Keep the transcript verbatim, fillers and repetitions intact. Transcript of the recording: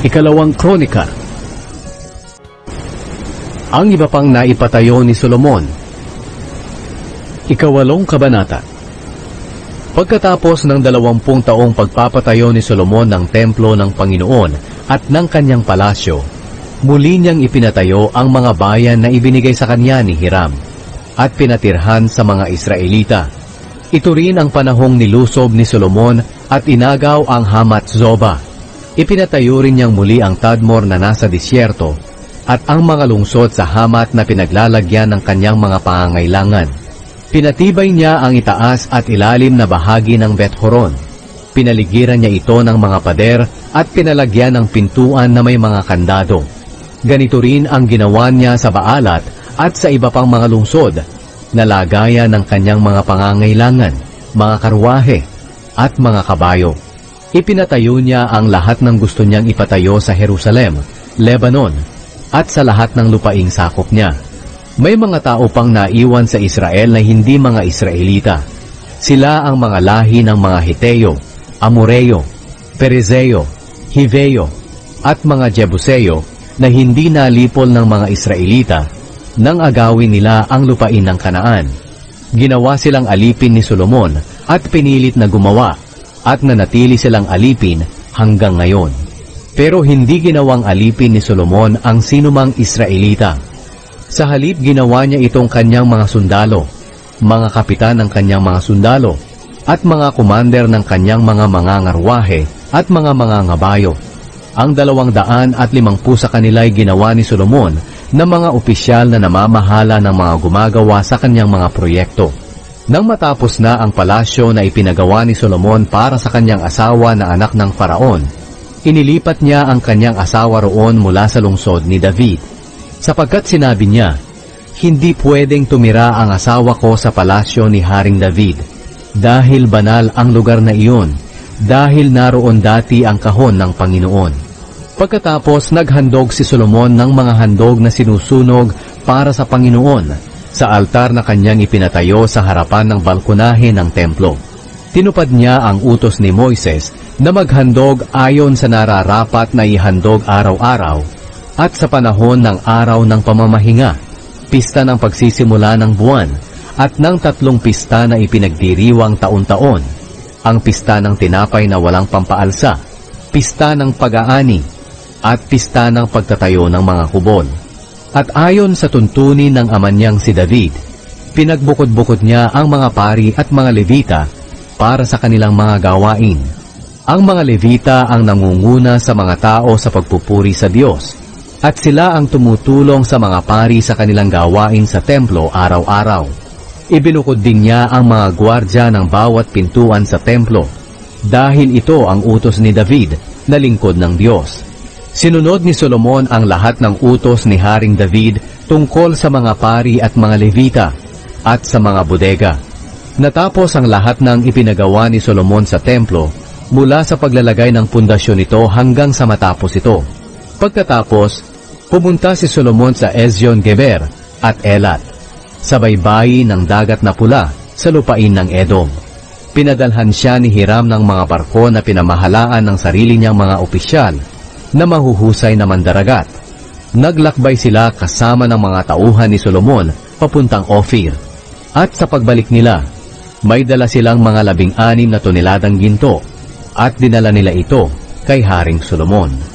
Ikalawang Kronika. Ang iba pang naipatayo ni Solomon. Ikawalong Kabanata. Pagkatapos ng dalawampung taong pagpapatayo ni Solomon ng templo ng Panginoon at ng kanyang palasyo, muli niyang ipinatayo ang mga bayan na ibinigay sa kanya ni Hiram at pinatirhan sa mga Israelita. Ito rin ang panahong nilusob ni Solomon at inagaw ang Hamat-Zoba. Ipinatayo rin niyang muli ang Tadmor na nasa disyerto at ang mga lungsod sa Hamat na pinaglalagyan ng kanyang mga pangangailangan. Pinatibay niya ang itaas at ilalim na bahagi ng Bet-Horon. Pinaligiran niya ito ng mga pader at pinalagyan ng pintuan na may mga kandado. Ganito rin ang ginawa niya sa Baalat at sa iba pang mga lungsod na lagayan ng kanyang mga pangangailangan, mga karwahe at mga kabayo. Ipinatayo niya ang lahat ng gusto niyang ipatayo sa Jerusalem, Lebanon, at sa lahat ng lupaing sakop niya. May mga tao pang naiwan sa Israel na hindi mga Israelita. Sila ang mga lahi ng mga Hiteo, Amoreo, Perezeo, Hiveo, at mga Jebuseo na hindi nalipol ng mga Israelita nang agawin nila ang lupain ng Kanaan. Ginawa silang alipin ni Solomon at pinilit na gumawa at nanatili silang alipin hanggang ngayon. Pero hindi ginawang alipin ni Solomon ang sinumang Israelita. Sa halip ginawa niya itong kanyang mga sundalo, mga kapitan ng kanyang mga sundalo, at mga kumander ng kanyang mga mangangarwahe at mga mangangabayo. Ang dalawang daan at limangpu sa kanila ay ginawa ni Solomon na mga opisyal na namamahala ng mga gumagawa sa kanyang mga proyekto. Nang matapos na ang palasyo na ipinagawa ni Solomon para sa kanyang asawa na anak ng Faraon, inilipat niya ang kanyang asawa roon mula sa lungsod ni David. Sapagkat sinabi niya, "Hindi pwedeng tumira ang asawa ko sa palasyo ni Haring David, dahil banal ang lugar na iyon, dahil naroon dati ang kahon ng Panginoon." Pagkatapos naghandog si Solomon ng mga handog na sinusunog para sa Panginoon sa altar na kanyang ipinatayo sa harapan ng balkonahe ng templo. Tinupad niya ang utos ni Moises na maghandog ayon sa nararapat na ihandog araw-araw at sa panahon ng araw ng pamamahinga, pista ng pagsisimula ng buwan, at ng tatlong pista na ipinagdiriwang taon-taon, ang pista ng tinapay na walang pampaalsa, pista ng pag-aani, at pista ng pagtatayo ng mga kubol. At ayon sa tuntunin ng ama niyang si David, pinagbukod-bukod niya ang mga pari at mga Levita para sa kanilang mga gawain. Ang mga Levita ang nangunguna sa mga tao sa pagpupuri sa Diyos, at sila ang tumutulong sa mga pari sa kanilang gawain sa templo araw-araw. Ibinukod din niya ang mga gwardya ng bawat pintuan sa templo, dahil ito ang utos ni David na lingkod ng Diyos. Sinunod ni Solomon ang lahat ng utos ni Haring David tungkol sa mga pari at mga Levita at sa mga bodega. Natapos ang lahat ng ipinagawa ni Solomon sa templo mula sa paglalagay ng pundasyon nito hanggang sa matapos ito. Pagkatapos, pumunta si Solomon sa Ezion-Geber at Elat, sa baybayin ng dagat na pula sa lupain ng Edom. Pinadalhan siya ni Hiram ng mga barko na pinamahalaan ng sarili niyang mga opisyal na mahuhusay na mandaragat. Naglakbay sila kasama ng mga tauhan ni Solomon papuntang Ophir. At sa pagbalik nila, may dala silang mga labing-anim na toneladang ginto at dinala nila ito kay Haring Solomon.